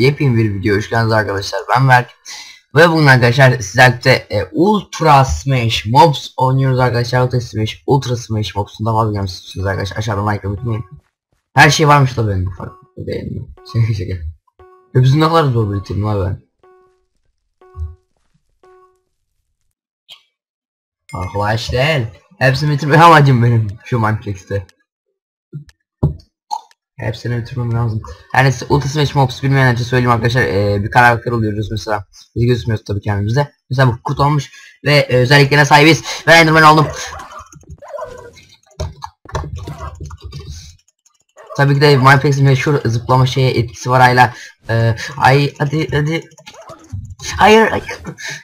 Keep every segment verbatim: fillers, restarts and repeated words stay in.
yepyeni bir video hoş geldiniz arkadaşlar. Ben Berk ve bugün arkadaşlar sizlerle e, Ultra Smash Mobs oynuyoruz arkadaşlar. Ultra Smash Ultra Smash Mobs'unda fazla gelmişsiniz arkadaşlar. Aşağıdan like unutmayın. Her şey varmış da benim bu farklı değil mi? Şaka şaka. Hepsi ne kadar zor bitirdim abi ben. Arkadaşlar hepsini bitirme amacım benim şu Minecraft'te. Hepsini bitirmem lazım. Yani Ultra Smash Mobs bilmeyen önce söyleyeyim arkadaşlar, ee, bir karakter oluyoruz mesela. Biz gözükmüyoruz tabii kendimizde. Mesela bu kutu olmuş ve e, özelliklerine sahibiz. Ben Enderman oldum. Tabii ki de Minecraft'in meşhur zıplama şeye etkisi var hala. Ee, ay hadi hadi. Hayır hayır.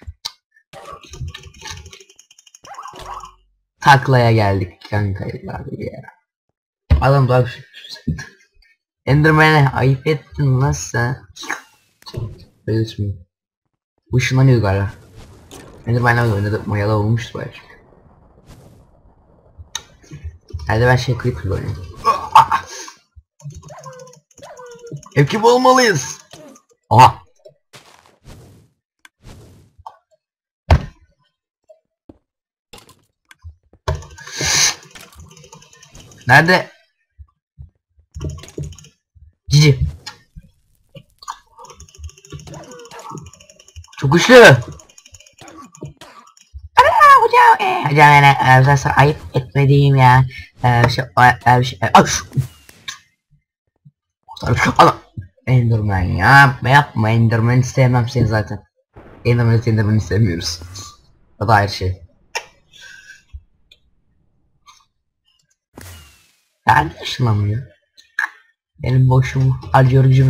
Taklaya geldik kanka ya. Adam daha bir şey. Enderman'e ayıp ettin lan sen. Böyle ismi. Bu ışınlanıyor galiba. Enderman'la oynadı, mayalı olmuştu belki. Hadi ben şey Creeper oynayayım. Ekip olmalıyız. Aha. Nerede? Cici. Çok güçlü. Ana hocam, e, hocam yani e, sana ayıp etmediğim ya. E, şey, e, şey, e, aş. Ana. Enderman ya, yapma Enderman'i sevmem seni zaten. Enderman'i Enderman'i sevmiyoruz. O da ayrı şey. Yani ışınlanmıyor. Benim boşumu harcıyor gücümü.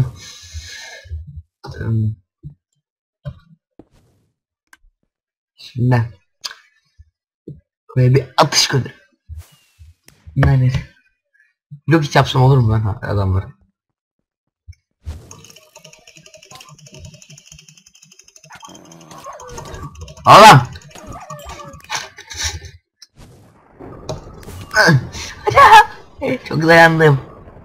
Şimdi böyle bir atış gönder. Yani blok hiç yapsam olur mu lan adamları? Oğlum. Çok dayandım.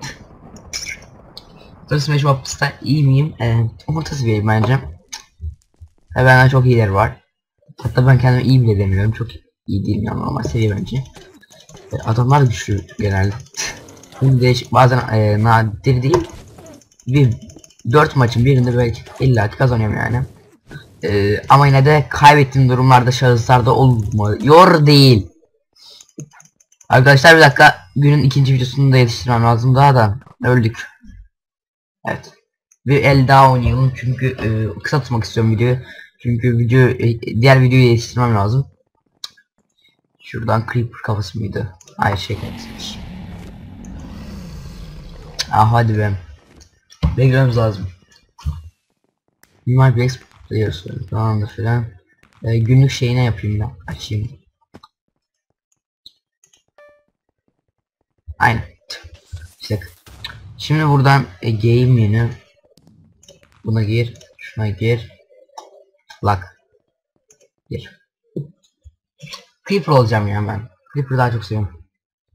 Ultra Smash Mobs'ta iyi miyim? Ee, orta seviyeyim bence. Ve benden çok iyileri var. Hatta ben kendimi iyi bile demiyorum. Çok iyi değilim yani, normal seviye bence. Ee, adamlar güçlü genelde. Değişik, bazen e, nadir değil. Bir dört maçın birinde belki illaki kazanıyorum yani. Ee, ama yine de kaybettiğim durumlarda, şahıslarda olmuyor değil. Arkadaşlar bir dakika, günün ikinci videosunu da yetiştirmem lazım, daha da öldük. Evet. Bir el daha oynayalım çünkü e, kısa tutmak istiyorum videoyu. Çünkü video e, diğer videoyu yetiştirmem lazım. Şuradan Creeper kafası mıydı? Hayır şey kafasıymış. Ah hadi be. Beklememiz lazım. Minecraft diyorsun. Tamamdır filan. E, günlük şeyine yapayım ben. Açayım. Aynen. İşte. Şimdi buradan e, game menü. Buna gir. Şuna gir. Lock. Gir. Creeper olacağım yani ben. Creeper daha çok seviyorum.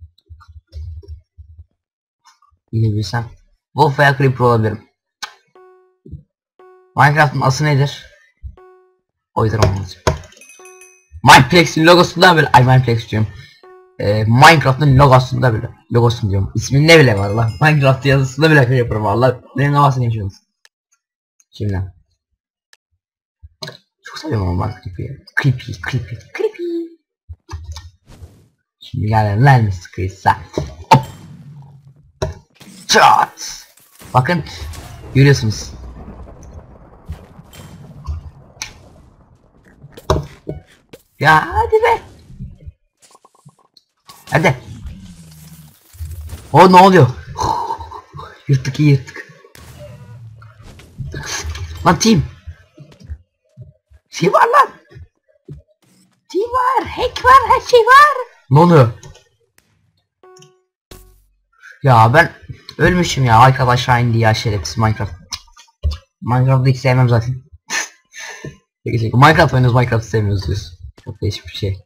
Bilebilsem. Wolf veya Creeper olabilirim. Minecraft'ın aslı nedir? O yüzden olmaz. Mineplex logosunda bile, ay Mineplex diyorum. Ee, Minecraft'ın logosunda bile, logosunu diyorum. İsminde bile var lan. Minecraft yazısında bile şey yaparım valla. Benim havasını yaşıyorsunuz. Şimdi. Çok seviyorum ama ben creepy. Creepy, creepy, creepy. Şimdi gel lan mister Chris'a. Çat. Bakın. Görüyorsunuz. Ya hadi be. Hadi. O ne oluyor? Yırttık iyi yırttık. Lan team. Şey var lan. Team var. Hack var. Her şey var. Ne oluyor? Ya ben ölmüşüm ya. Arkadaşlar indi ya şerefsiz Minecraft. Minecraft'ı hiç sevmem zaten. Minecraft oynuyoruz, Minecraft'ı sevmiyoruz diyorsun. Çok değişik bir şey.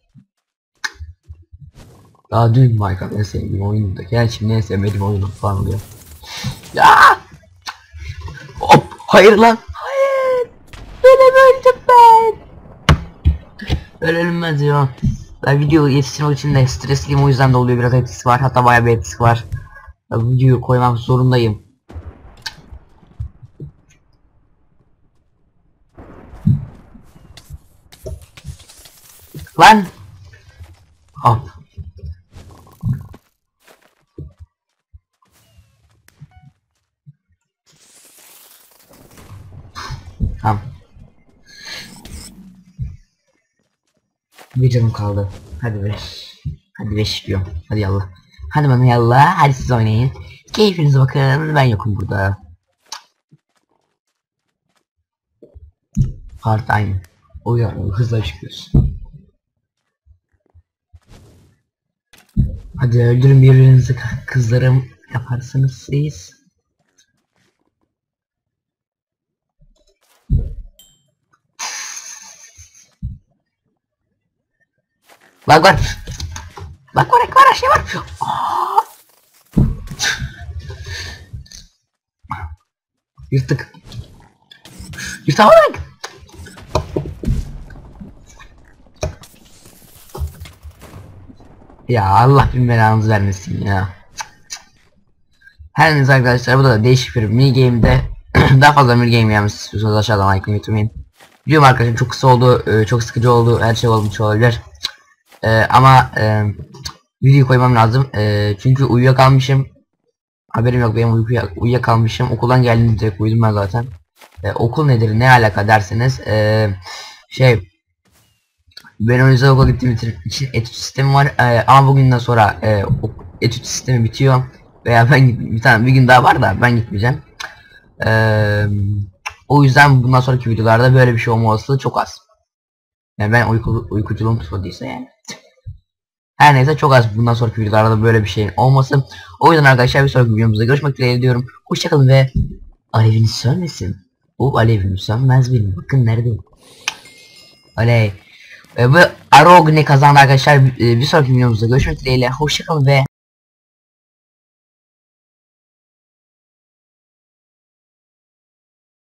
Daha dün Minecraft en sevdiğim oyundu. Gel şimdi en sevmediğim oyunu falan oluyor. Ya! Hop! Hayır lan. Hayır. Böyle öldüm ben. Öyle ölünmez ya. Ben video yetiştirmek için de stresliyim, o yüzden de oluyor, biraz etkisi var, hatta bayağı bir etkisi var. Ya, videoyu koymam zorundayım. Lan. Hop. Tamam. Bir canım kaldı. Hadi beş. Hadi beş diyorum. Hadi yallah. Hadi bana yallah. Hadi siz oynayın. Keyfinize bakın. Ben yokum burada. Part time. Uyar. Hızla çıkıyoruz. Hadi öldürün birbirinizi kızlarım. Yaparsınız siz. Bak var. Bak var, var şey var. Aa! Yırttık. Yırtamadık. Ya Allah bin belanızı vermesin ya. Her neyse arkadaşlar, bu da değişik bir mini game'de daha fazla mini game yapmak istiyorsanız aşağıdan like'ını unutmayın. Videom arkadaşlar çok kısa oldu, çok sıkıcı oldu, her şey olmuş olabilir. Ee, ama e, video koymam lazım e, çünkü uyuyakalmışım. Haberim yok, benim uykuya uyuyakalmışım. Okuldan geldiğimde direkt uyudum ben zaten. E, okul nedir, ne alaka derseniz e, şey, ben o yüzden okula gittiğim için etüt sistemi var e, ama bugünden sonra e, etüt sistemi bitiyor veya ben bir tane bir gün daha var da ben gitmeyeceğim. E, o yüzden bundan sonraki videolarda böyle bir şey olma olasılığı çok az. Yani ben uyku, uykuculuğum tutmadıysa yani. Her neyse, çok az bundan sonraki videolarda böyle bir şeyin olması. O yüzden arkadaşlar bir sonraki videomuzda görüşmek dileğiyle diyorum. Hoşçakalın ve aleviniz sönmesin. Bu alevim sönmez benim. Bakın neredeyim. Oley. Ve bu Arogne kazandı arkadaşlar. Bir sonraki videomuzda görüşmek dileğiyle. Hoşçakalın ve